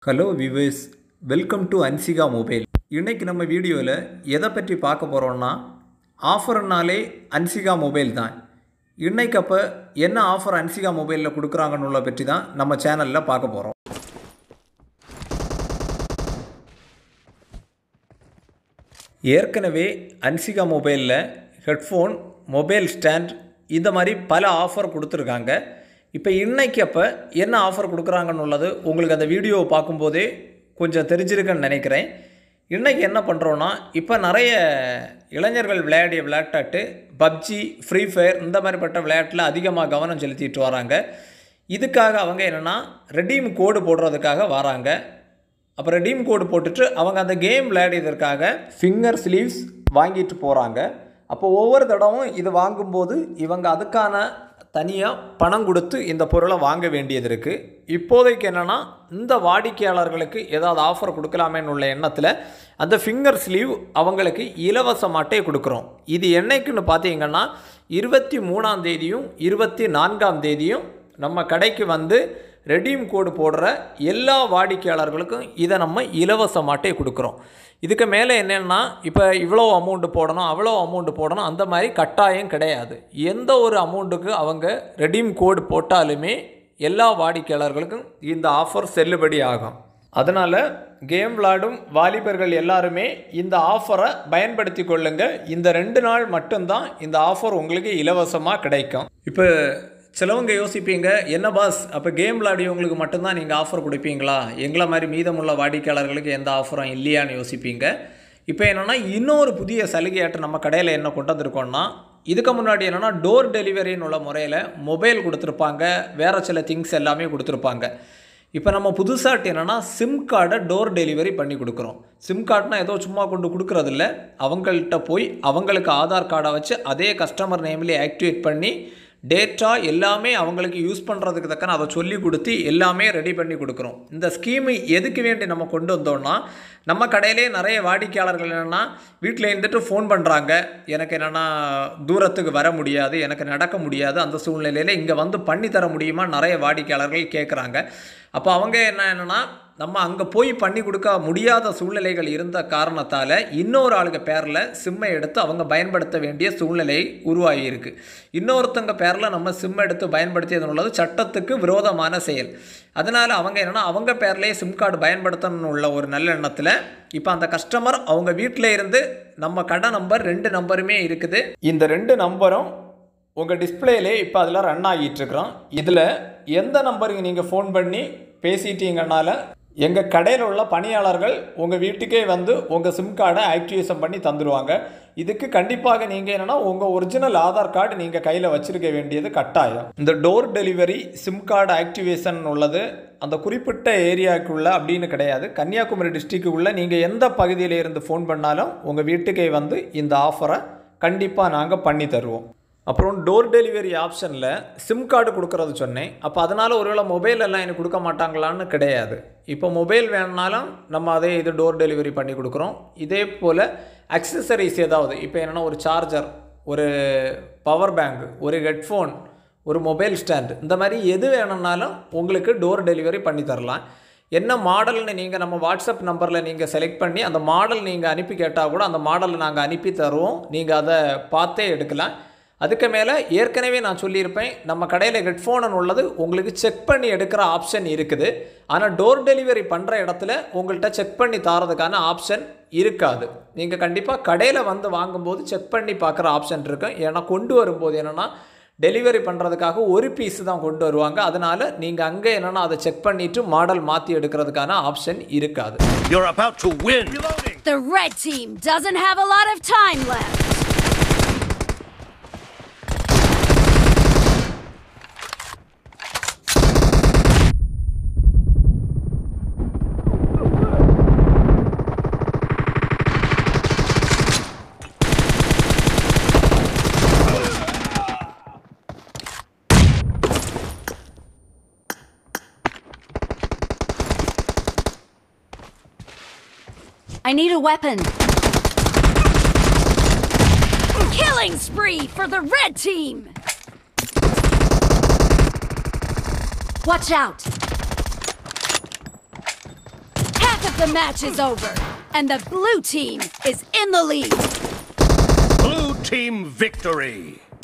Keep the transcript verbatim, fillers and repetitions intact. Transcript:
Hello viewers, welcome to Anshika mobile. இன்றைக்கி நம்ம வீடியோவில் எதை பற்றி பார்க்க போகிறோன்னா, ஆஃபர்னாலே அன்சிகா மொபைல் தான். இன்றைக்கு அப்போ என்ன ஆஃபர் அன்சிகா மொபைலில் கொடுக்குறாங்கன்னு பற்றி தான் நம்ம சேனலில் பார்க்க போகிறோம். ஏற்கனவே அன்சிகா மொபைலில் ஹெட்ஃபோன், மொபைல் ஸ்டாண்ட் இந்த மாதிரி பல ஆஃபர் கொடுத்துருக்காங்க. இப்போ இன்றைக்கி அப்போ என்ன ஆஃபர் கொடுக்குறாங்கன்னு உள்ளது உங்களுக்கு அந்த வீடியோவை பார்க்கும்போதே கொஞ்சம் தெரிஞ்சிருக்குன்னு நினைக்கிறேன். இன்றைக்கி என்ன பண்ணுறோன்னா, இப்போ நிறைய இளைஞர்கள் விளையாடிய விளையாட்டாட்டு பப்ஜி, ஃப்ரீ ஃபயர் இந்த மாதிரிப்பட்ட விளையாட்டில் அதிகமாக கவனம் செலுத்திட்டு வராங்க. இதுக்காக அவங்க என்னென்னா ரெடீம் கோடு போடுறதுக்காக வராங்க. அப்போ ரெடீம் கோடு போட்டுட்டு அவங்க அந்த கேம் விளையாடியதற்காக ஃபிங்கர் ஸ்லீவ்ஸ் வாங்கிட்டு போகிறாங்க. அப்போ ஒவ்வொரு தடவும் இது வாங்கும்போது இவங்க அதுக்கான தனியாக பணம் கொடுத்து இந்த பொருளை வாங்க வேண்டியது இருக்குது. இப்போதைக்கு என்னென்னா, இந்த வாடிக்கையாளர்களுக்கு ஏதாவது ஆஃபர் கொடுக்கலாமேன்னு உள்ள எண்ணத்தில் அந்த ஃபிங்கர் ஸ்லீவ் அவங்களுக்கு இலவசமாட்டே கொடுக்குறோம். இது என்னைக்குன்னு பார்த்தீங்கன்னா, இருபத்தி மூணாம் தேதியும் இருபத்தி நான்காம் தேதியும் நம்ம கடைக்கு வந்து ரெடீம் கோடு போடுற எல்லா வாடிக்கையாளர்களுக்கும் இதை நம்ம இலவசமாட்டே கொடுக்குறோம். இதுக்கு மேலே என்னென்னா, இப்போ இவ்வளோ அமௌண்ட்டு போடணும், அவ்வளோ அமௌண்ட்டு போடணும் அந்த மாதிரி கட்டாயம் கிடையாது. எந்த ஒரு அமௌண்ட்டுக்கு அவங்க ரெடீம் கோடு போட்டாலுமே எல்லா வாடிக்கையாளர்களுக்கும் இந்த ஆஃபர் செல்லுபடி ஆகும். அதனால் கேம் விளையாடும் வாலிபர்கள் எல்லாருமே இந்த ஆஃபரை பயன்படுத்தி கொள்ளுங்கள். இந்த ரெண்டு நாள் மட்டும்தான் இந்த ஆஃபர் உங்களுக்கு இலவசமாக கிடைக்கும். இப்போ சிலவங்க யோசிப்பீங்க, என்ன பாஸ் அப்போ கேம் விளையாடியவங்களுக்கு மட்டும்தான் நீங்கள் ஆஃபர் கொடுப்பீங்களா, எங்களை மாதிரி மீதமுள்ள வாடிக்கையாளர்களுக்கு எந்த ஆஃபரும் இல்லையான்னு யோசிப்பீங்க. இப்போ என்னென்னா, இன்னொரு புதிய சலுகையாட்டு நம்ம கடையில் என்ன கொண்டு வந்திருக்கோன்னா, இதுக்கு முன்னாடி என்னென்னா டோர் டெலிவரின்னு உள்ள முறையில் மொபைல் கொடுத்துருப்பாங்க, வேறு சில திங்ஸ் எல்லாமே கொடுத்துருப்பாங்க. இப்போ நம்ம புதுசாக என்னென்னா சிம் கார்டை டோர் டெலிவரி பண்ணி கொடுக்குறோம். சிம் கார்டுனா ஏதோ சும்மா கொண்டு கொடுக்குறதில்ல, அவங்கள்ட்ட போய் அவங்களுக்கு ஆதார் கார்டை வச்சு அதே கஸ்டமர் நேம்லேயே ஆக்டிவேட் பண்ணி டேட்டா எல்லாமே அவங்களுக்கு யூஸ் பண்ணுறதுக்கு தக்கன அதை சொல்லி கொடுத்து எல்லாமே ரெடி பண்ணி கொடுக்குறோம். இந்த ஸ்கீமு எதுக்கு வேண்டி நம்ம கொண்டு வந்தோம்னா, நம்ம கடையிலே நிறைய வாடிக்கையாளர்கள் என்னென்னா வீட்டில் இருந்துட்டு ஃபோன் பண்ணுறாங்க, எனக்கு என்னென்னா தூரத்துக்கு வர முடியாது, எனக்கு நடக்க முடியாது, அந்த சூழ்நிலையில் இங்கே வந்து பண்ணி தர முடியுமா நிறைய வாடிக்கையாளர்கள் கேட்குறாங்க. அப்போ அவங்க என்ன என்னென்னா, நம்ம அங்கே போய் பண்ணி கொடுக்க முடியாத சூழ்நிலைகள் இருந்த காரணத்தால் இன்னொரு ஆளுங்க பேரில் சிம்மை எடுத்து அவங்க பயன்படுத்த வேண்டிய சூழ்நிலை உருவாகியிருக்கு. இன்னொருத்தங்க பேரில் நம்ம சிம் எடுத்து பயன்படுத்தியது உள்ளது சட்டத்துக்கு விரோதமான செயல். அதனால் அவங்க என்னென்னா அவங்க பேர்லேயே சிம் கார்டு பயன்படுத்தணும்னு உள்ள ஒரு நல்ல எண்ணத்தில் இப்போ அந்த கஸ்டமர் அவங்க வீட்டில் இருந்து நம்ம கடை நம்பர் ரெண்டு நம்பருமே இருக்குது. இந்த ரெண்டு நம்பரும் உங்கள் டிஸ்பிளேலே இப்போ அதில் ரன் ஆகிட்டுருக்குறோம். இதில் எந்த நம்பருக்கு நீங்கள் ஃபோன் பண்ணி பேசிட்டீங்கன்னால எங்கள் கடையில் உள்ள பணியாளர்கள் உங்கள் வீட்டுக்கே வந்து உங்கள் சிம் கார்டை ஆக்டிவேஷன் பண்ணி தந்துடுவாங்க. இதுக்கு கண்டிப்பாக நீங்கள் என்னென்னா உங்கள் ஒரிஜினல் ஆதார் கார்டு நீங்கள் கையில் வச்சுருக்க வேண்டியது கட்டாயம். இந்த door delivery SIM card activation உள்ளது அந்த குறிப்பிட்ட ஏரியாவுக்குள்ளே அப்படின்னு கிடையாது. கன்னியாகுமரி டிஸ்ட்ரிக்டுக்குள்ளே நீங்கள் எந்த பகுதியில் இருந்து ஃபோன் பண்ணாலும் உங்கள் வீட்டுக்கே வந்து இந்த ஆஃபரை கண்டிப்பாக நாங்கள் பண்ணி தருவோம். அப்புறம் டோர் டெலிவரி ஆப்ஷனில் சிம் கார்டு கொடுக்குறது சொன்னேன். அப்போ அதனால் ஒருவேளை மொபைல் எல்லாம் எனக்கு கொடுக்க மாட்டாங்களான்னு கிடையாது. இப்போ மொபைல் வேணுனாலும் நம்ம அதே இது டோர் டெலிவரி பண்ணி கொடுக்குறோம். இதே போல் அக்சசரிஸ் ஏதாவது, இப்போ என்னென்னா ஒரு சார்ஜர், ஒரு பவர் பேங்க், ஒரு ஹெட்ஃபோன், ஒரு மொபைல் ஸ்டாண்டு, இந்த மாதிரி எது வேணும்னாலும் உங்களுக்கு டோர் டெலிவரி பண்ணி தரலாம். என்ன மாடல்னு நீங்கள் நம்ம வாட்ஸ்அப் நம்பரில் நீங்கள் செலக்ட் பண்ணி அந்த மாடல் நீங்கள் அனுப்பி கேட்டால் கூட அந்த மாடலை நாங்கள் அனுப்பி தருவோம். நீங்கள் அதை பார்த்தே எடுக்கலாம். அதுக்கு மேலே ஏற்கனவே நான் சொல்லியிருப்பேன், நம்ம கடையில் ஹெட்ஃபோன் உள்ளது உங்களுக்கு செக் பண்ணி எடுக்கிற ஆப்ஷன் இருக்குது. ஆனால் டோர் டெலிவரி பண்ணுற இடத்துல உங்கள்கிட்ட செக் பண்ணி தரதுக்கான ஆப்ஷன் இருக்காது. நீங்கள் கண்டிப்பாக கடையில் வந்து வாங்கும்போது செக் பண்ணி பார்க்குற ஆப்ஷன் இருக்கும். ஏன்னா கொண்டு வரும்போது என்னென்னா டெலிவரி பண்ணுறதுக்காக ஒரு பீஸ் தான் கொண்டு வருவாங்க. அதனால் நீங்கள் அங்கே என்னென்னா அதை செக் பண்ணிவிட்டு மாடல் மாற்றி எடுக்கிறதுக்கான ஆப்ஷன் இருக்காது. You're about to win. The red team doesn't have a lot of time left. I need a weapon. Killing spree for the red team. Watch out! The match is over, and the blue team is in the lead. Blue team victory!